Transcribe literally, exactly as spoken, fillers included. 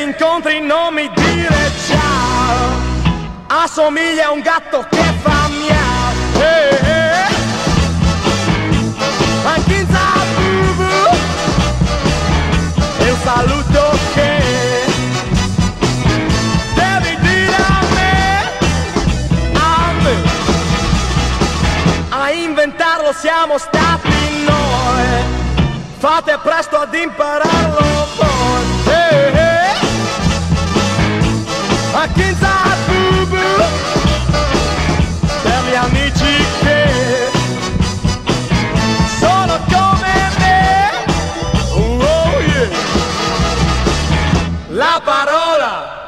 incontri non mi dire ciao, assomiglia a un gatto che fa miau. Hey, hey. Anche in Zabubu è un saluto che devi dire a me, a me. A inventarlo siamo stati noi, fate presto ad impararlo voi. Hey, hey. Anche in Zabubu per gli amici che sono come me. Oh yeah. La parola